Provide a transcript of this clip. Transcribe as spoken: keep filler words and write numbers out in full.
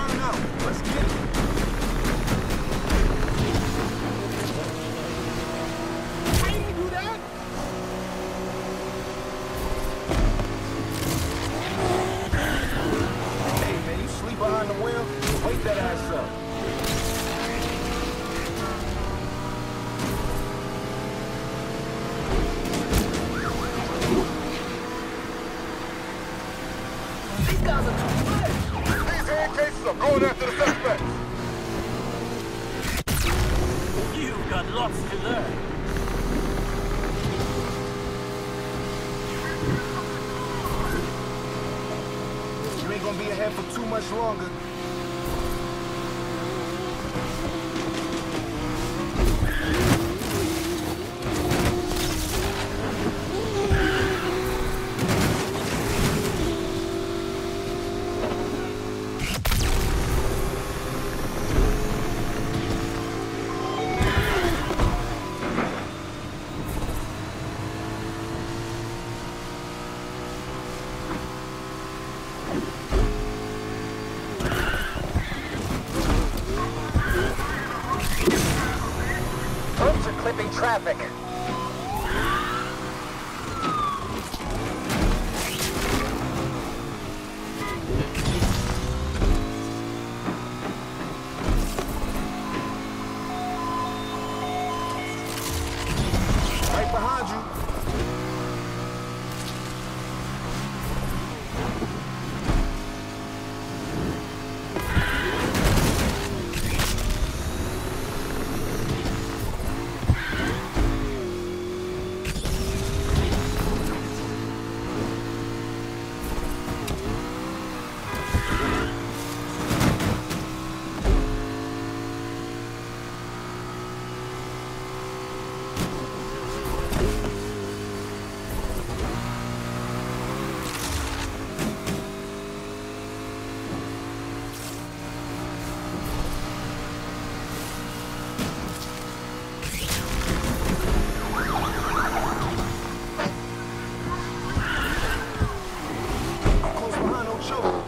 burn out. Let's get it. I didn't do that. Hey, man, you sleep behind the wheel? Wake that ass up. These guys are too much. These hand cases are going after the suspects. You've got lots to learn. You ain't gonna be ahead for too much longer. Folks are clipping traffic. Right behind you. Close behind, don't choke.